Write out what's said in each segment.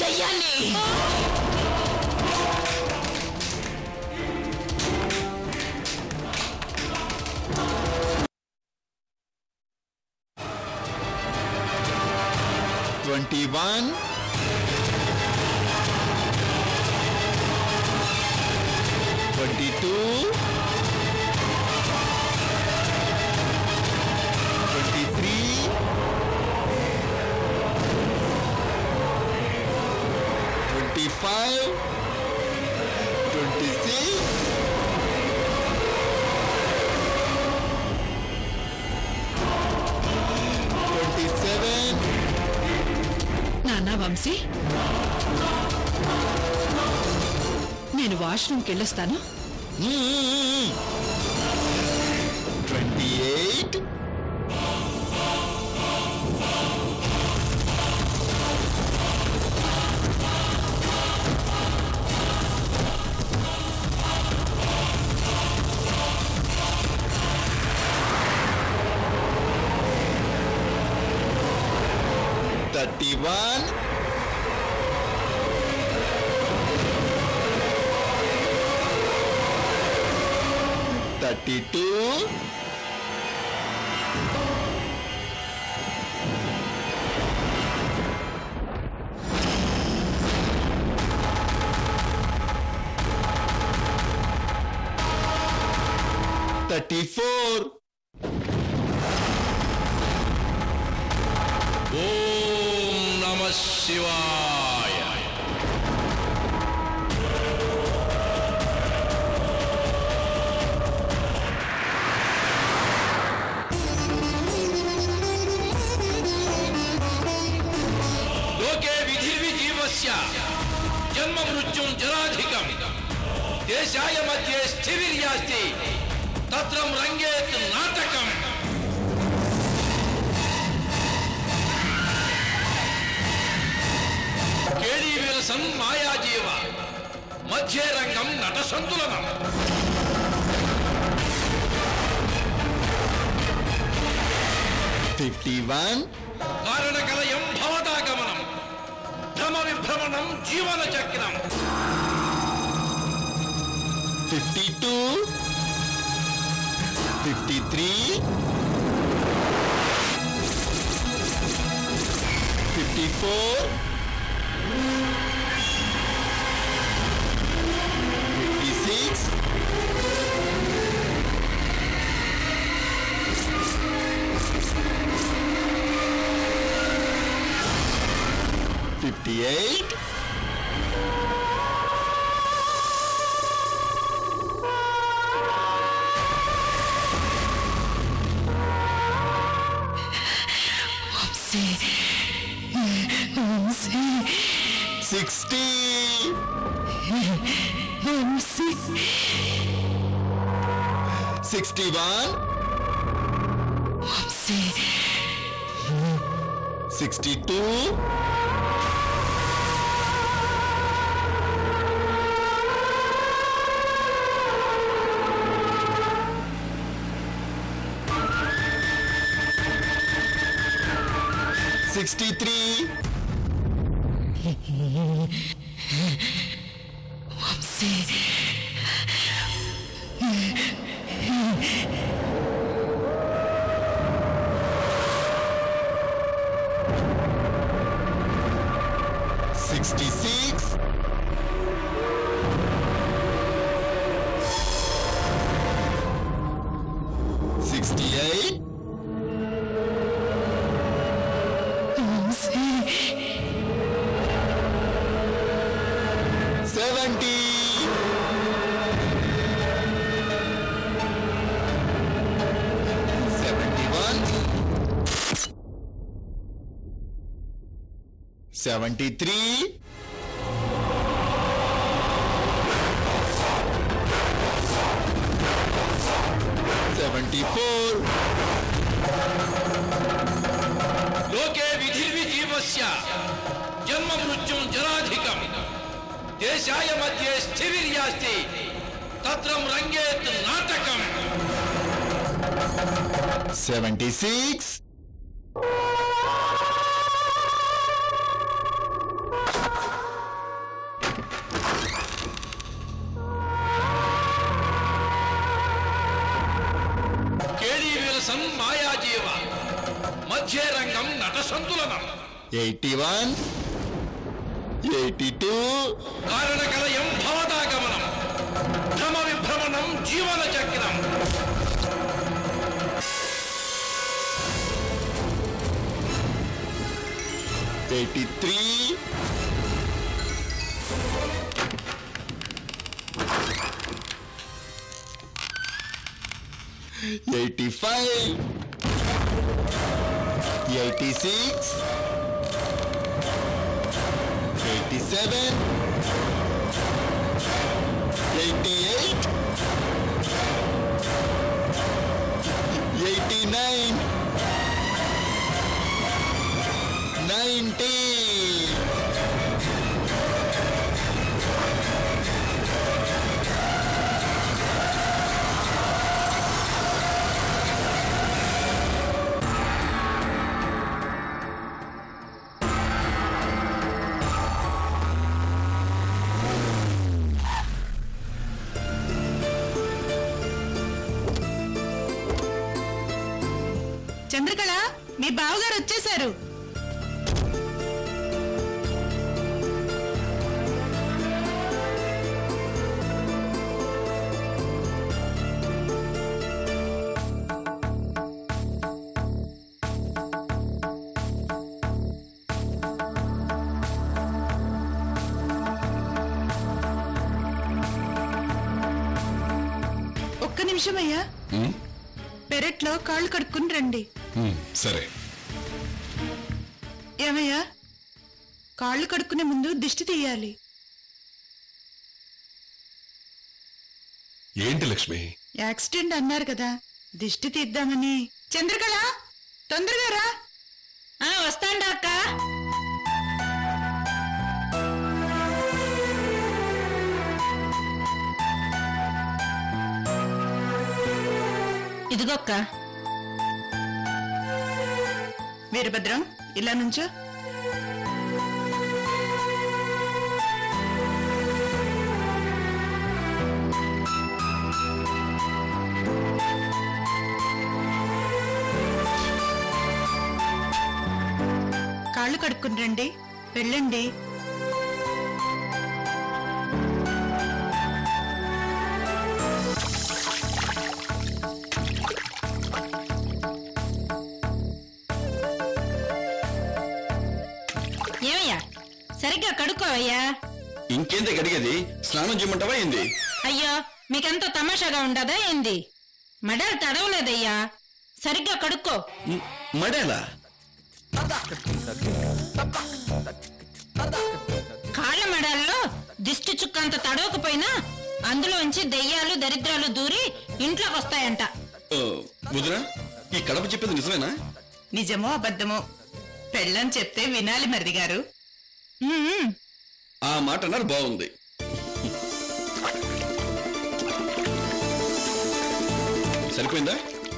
దయ్యాన్ని. $21 $22 $23 $25 $26 $27 నానా వంశీ, నేను వాష్రూమ్కి వెళ్ళొస్తాను. 28 31 32 34 ఓం నమః శివాయ. లోకే విధిర్విజీవస్య జన్మ మృత్యుం జరాధికం దేశాయ మధ్యే స్థితిర్యాస్తి తత్రం రంగేత్ నాటకం. కేళీ విలసన్ మాయాజీవ మధ్యే రంగం నట సంతులనం. కారణకలయం భవదాగమనం భ్రమ విభ్రమణం జీవన చక్రం. 52 53 54 56 58 60 61 62 63 66 68 70 73 74 లోకే విధిర్విజీవస్య జన్మ మృత్యుం జరాధికం దేశాయ మధ్యే స్థితిర్యాస్తి తత్రం రంగేత్ నాటకం. 76 సన్ మాయాజీవ మధ్య రంగం నట సంతులనం 81 82 కారణకలయం భవదాగమనం భ్రమ విభ్రమణం జీవన చక్రం 83 85 86 87 88 89 90 చంద్రకళ మీ బావగారు వచ్చేశారు. ఒక్క నిమిషం అయ్యా, పెరట్లో కాళ్ళు కడుక్కుని రండి. సరే. ఏమయ్యా, కాళ్ళు కడుక్కునే ముందు దిష్టి తీయాలి. ఏంటి లక్ష్మి? యాక్సిడెంట్ అన్నారు కదా, దిష్టి తీద్దామని. చంద్రకళ తొందరగా రా. వస్తాండా అక్క. ఇదిగొక్క. వీరభద్రం ఇలా నుంచో. కాళ్ళు కడుక్కుని రండి, వెళ్ళండి. ఏమయ్యా, సరిగ్గా కడుక్కోవయ్యా. ఇంకేంది కడిగేది? స్నానం చేయమంటావా ఏంది? అయ్యో, మీకెంతో తమాషాగా ఉండదా ఏంది? మడలు తడవలేదయ్యా, సరిగ్గా కడుక్కో. మడేలా? కాళ్ళ మడాల్లో దిష్టి చుక్కంత తడవకపోయినా అందులోంచి దెయ్యాలు దరిద్రాలు దూరి ఇంట్లోకి వస్తాయంట. వదినా, ఈ కడప చెప్పేది నిజమేనా? నిజమో అబద్ధమో పెళ్ళని చెప్తే వినాలి మరిది గారు. ఆ మాట అన్నారు, బాగుంది. సరిపోయిందా?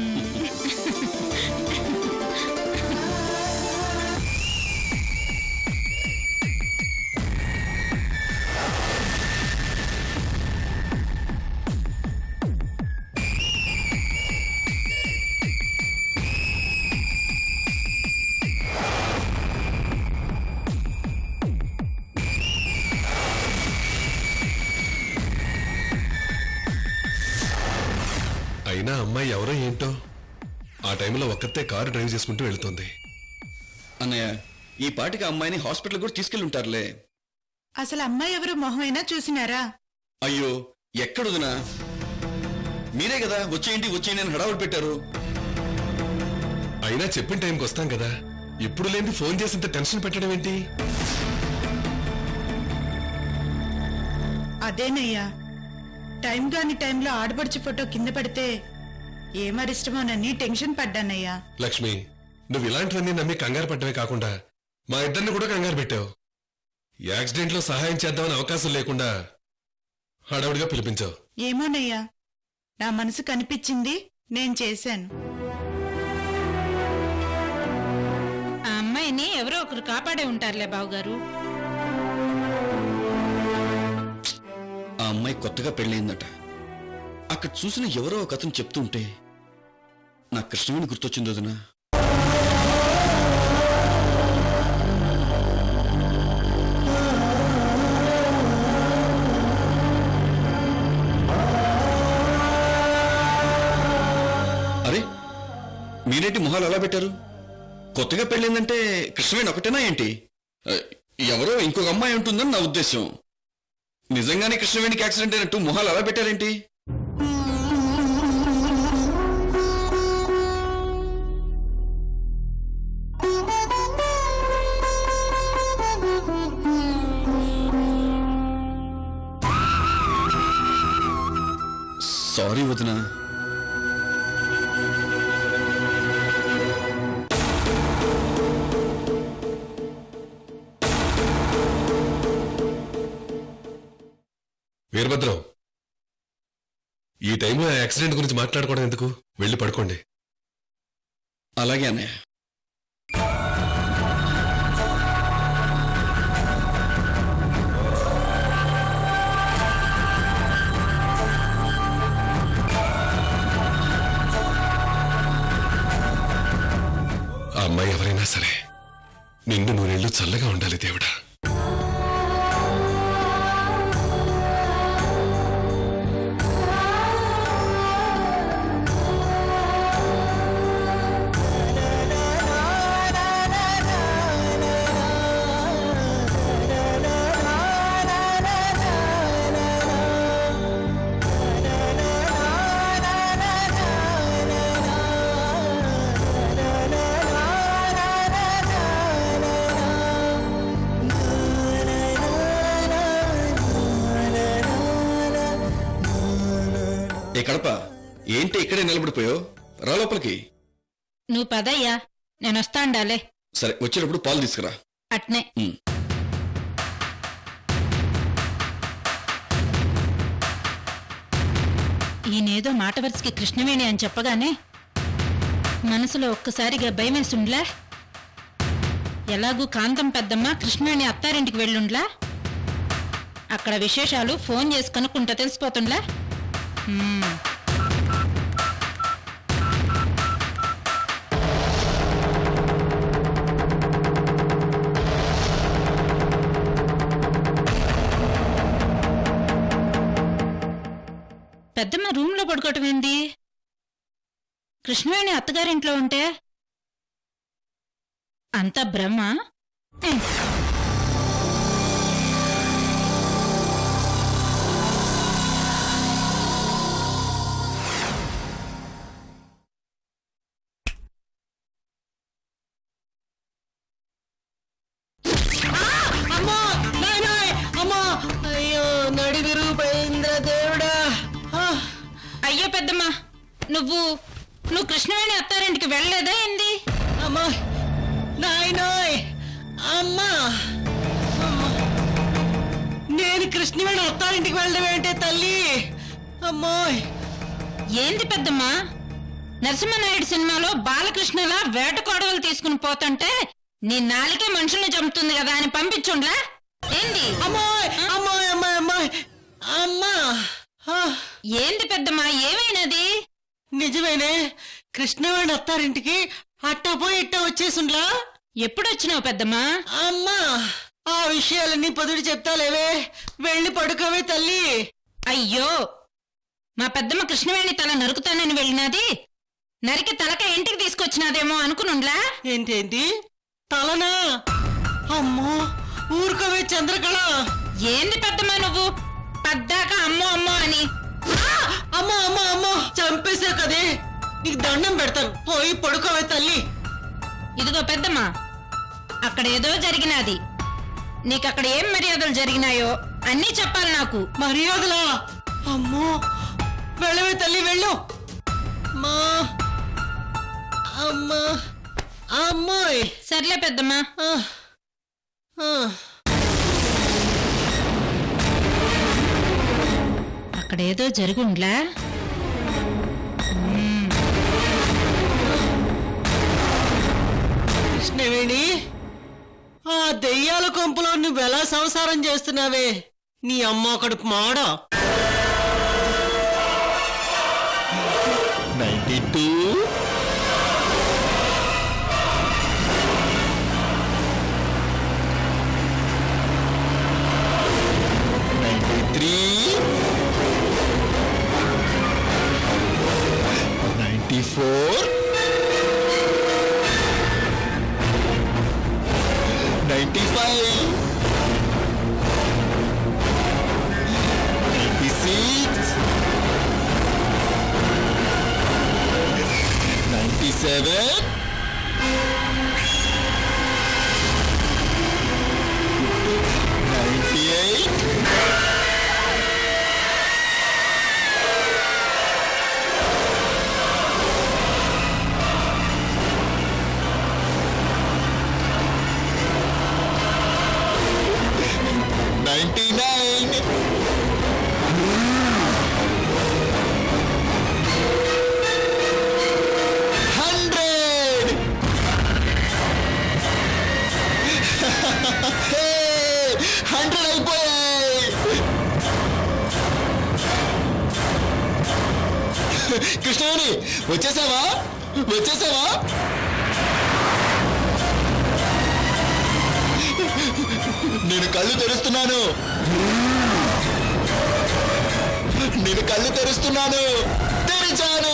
అయినా అమ్మాయి ఎవరో ఏంటో ఆ టైంలో ఒక్కతే కారు డ్రైవ్ చేసుకుంటూ వెళ్తుంది. అన్నయ్య, ఈ పాటికి అమ్మాయిని హాస్పిటల్ కూడా తీసుకెళ్ళి ఉంటారులే. అసలు అమ్మాయి ఎవరు మొహమైనా చూసినారా? అయ్యో, ఎక్కడుదినా? మీరే కదా వచ్చేయండి వచ్చేయండి అని హడావుడి పెట్టారు. అయినా చెప్పిన టైంకి వస్తాం కదా, ఇప్పుడు లేని ఫోన్ చేసి ఇంత టెన్షన్ పెట్టడం ఏంటి? అదేనయ్యా, టైం కాని టైంలో ఆడపడిచి ఫోటో కింద పడితే ఏమరిష్టమోనని టెన్షన్ పడ్డానయ్యా. లక్ష్మి, నువ్వు ఇలాంటివన్నీ నమ్మి కంగారు పడ్డమే కాకుండా మా ఇద్దరిని కూడా కంగారు పెట్టావు. యాక్సిడెంట్ లో సహాయం చేద్దామని అవకాశం లేకుండా హడావుడిగా పిలిపించావు. ఏమోనయ్యా, నా మనసు కనిపించింది, నేను చేశాను. ఆ అమ్మాయిని ఎవరో ఒకరు కాపాడే ఉంటారులే బావగారు. ఆ అమ్మాయి కొత్తగా పెళ్ళయిందట. అక్కడ చూసిన ఎవరో ఒక అతను చెప్తుంటే నా కృష్ణవేణి గుర్తొచ్చింది వదినా. అరే మీరేంటి మొహాలు అలా పెట్టారు? కొత్తగా పెళ్ళిందంటే కృష్ణవేణి ఒకటేనా ఏంటి? ఎవరో ఇంకొక అమ్మాయి ఉంటుందని నా ఉద్దేశం. నిజంగానే కృష్ణవేణికి యాక్సిడెంట్ అయినట్టు మొహాలు అలా పెట్టారేంటి? సారీ వదినా. వీరభద్రం, ఈ టైంలో యాక్సిడెంట్ గురించి మాట్లాడుకోవడం ఎందుకు? వెళ్ళి పడుకోండి. అలాగే అన్నయ్య. ఆ అమ్మాయి ఎవరైనా సరే నిండు నూరేళ్లు చల్లగా ఉండాలి దేవుడా. కడప ఏంటి ఇక్కడే నిలబడిపోయావు? రా లోపలికి. నువ్వు పదయ్యా, నేను వస్తాండాలే. సరే, వచ్చేటప్పుడు పాలు తీసుకురా. అట్నే. ఈయనేదో మాట వరుసకి కృష్ణవేణి అని చెప్పగానే మనసులో ఒక్కసారిగా భయమేసుండ్లా. ఎలాగూ కాంతం పెద్దమ్మ కృష్ణవేణి అత్తారింటికి వెళ్ళుండ్లా. అక్కడ విశేషాలు ఫోన్ చేసి కనుక్కుంటా తెలిసిపోతుండ్లా. పెద్దమ్మ రూమ్ లో పడుకోవటం ఏంది? కృష్ణవేణి అత్తగారింట్లో ఉంటే అంత బ్రహ్మ. అయ్యో పెద్దమ్మ, నువ్వు కృష్ణవేణి అత్తారింటికి వెళ్ళలేదా ఏంది? అమ్మా నాయనోయ్, అమ్మా నేను కృష్ణవేణి అత్తారింటికి వెళ్ళడం ఏంటే తల్లి? అమ్మోయ్, ఏంది పెద్దమ్మ? నరసింహనాయుడు సినిమాలో బాలకృష్ణలా వేటకోడవలు తీసుకుని పోతుంటే నీ నాలికే మనుషుల్ని చంపుతుంది కదా అని పంపించుండ్లా ఏంది? అమ్మాయ్ అమ్మాయ్ అమ్మాయ్ అమ్మాయ్ అమ్మా. ఏంది పెద్దమ్మా, ఏమైనది? నిజమేనే, కృష్ణవేణి అత్తారింటికి అట్టా పోయి ఇట్టా వచ్చేసుండ్లా. ఎప్పుడొచ్చినావు పెద్దమ్మా? అమ్మా, ఆ విషయాలన్నీ పొదుడు చెప్తాలేవే, వెళ్ళి పడుకోవే తల్లి. అయ్యో, మా పెద్దమ్మ కృష్ణవేణి తల నరుకుతానని వెళ్ళినది నరికి తలక ఇంటికి తీసుకొచ్చినాదేమో అనుకునుండ్లా. ఏంటేంటి తలనా? అమ్మో, ఊరుకోవే చంద్రకళ. ఏంది పెద్దమ్మా నువ్వు పద్దాక అమ్మో అమ్మో అని? అమ్మో అమ్మో అమ్మో, చంపేసా కదే, నీకు దండం పెడతాను, పోయి పడుకోవే తల్లి. ఇదిగో పెద్దమ్మా, అక్కడ ఏదో జరిగినది. నీకక్కడ ఏం మర్యాదలు జరిగినాయో అన్నీ చెప్పాలి నాకు. మర్యాదలా? అమ్మో, వెళ్ళవే తల్లి, వెళ్ళు. మా అమ్మా అమ్మోయ్. సర్లే పెద్దమ్మా. అక్కడేదో జరుగుండ్లా. కృష్ణవేణి, ఆ దెయ్యాల కొంపలో నువ్వెలా సంసారం చేస్తున్నావే? నీ అమ్మ కడుపు మాడ. 92 7 98 99 100 అయిపోయాయి. కృష్ణవేణి వచ్చేసావా? నేను కళ్ళు తెరుస్తున్నాను. తెరిచాను.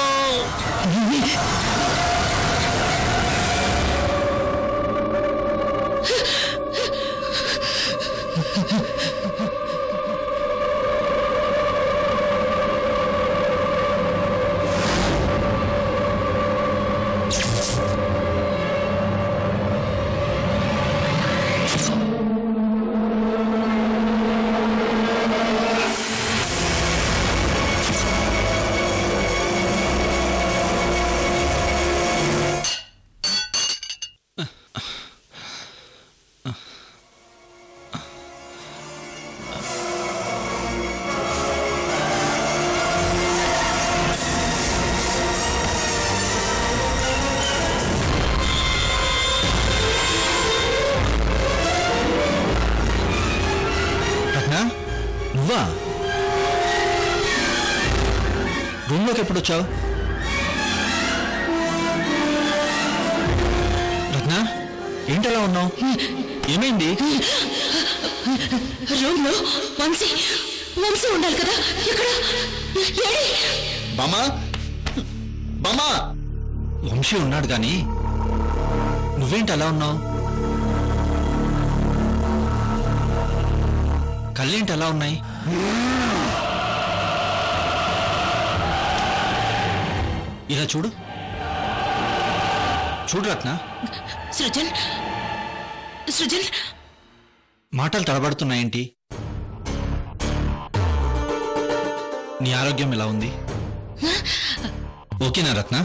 నువ్వా? రూమ్లోకి ఎప్పుడు వచ్చావు? రత్న, ఏంటలా ఉన్నావు? ఏమైంది? రూమ్లో వంశీ ఉండాలి కదా, ఎక్కడ? బామా వంశీ ఉన్నాడు కానీ నువ్వేంటి అలా ఉన్నావు? కళ్ళేంటి అలా ఉన్నాయి? ఇలా చూడు రత్న. సృజన్ మాటలు తడబడుతున్నాయేంటి? నీ ఆరోగ్యం ఎలా ఉంది? ఓకేనా రత్న?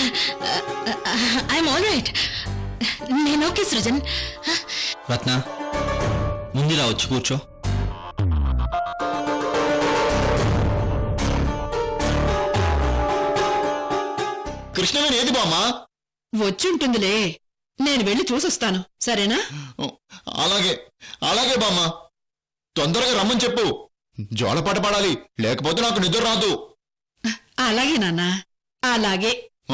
I'm all right. నేను ఓకే సృజన్. రత్న, ముందులా వచ్చి కూర్చో. కృష్ణవేణి ఏది బామ్మా? వచ్చుంటుందిలే, నేను వెళ్ళి చూసొస్తాను, సరేనా? అలాగే బామ్మా, తొందరగా రమ్మని చెప్పు. జోలపాట పాడాలి, లేకపోతే నాకు నిద్ర రాదు. అలాగే నాన్న, అలాగే.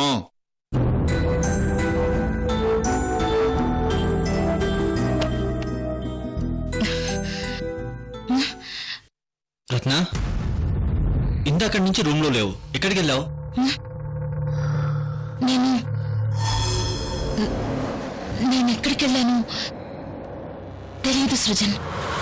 రత్న, ఇందాకడి నుంచి రూమ్లో లేవు, ఎక్కడికి వెళ్ళావు? నేను ఎక్కడికి వెళ్ళాను తెలియదు సృజన్.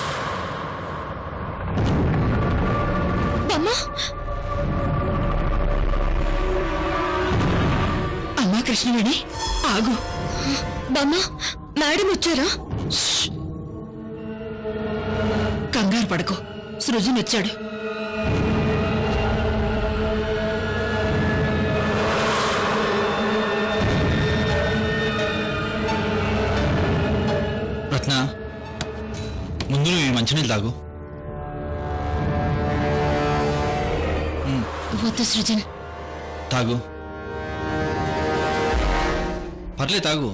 అమ్మా కృష్ణవేణి, ఆగు. బామ్మా, మేడం వచ్చారా? కంగారు పడకు, సృజన్ వచ్చాడు. రత్న, ముందు నువ్వు ఈ మంచినీళ్ళు తాగు. వద్దు సృజన్. తాగు, పర్లే తాగు.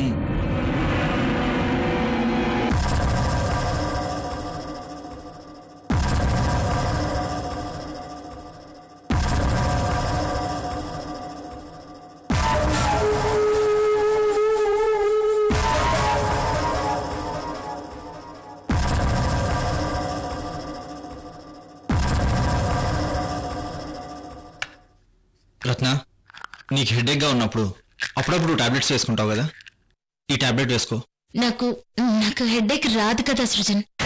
రత్న, నీకు హెడేక్గా ఉన్నప్పుడు అప్పుడప్పుడు టాబ్లెట్స్ వేసుకుంటావు కదా, ఈ టాబ్లెట్ వేసుకో. నాకు హెడేక్ రాదు కదా సృజన్.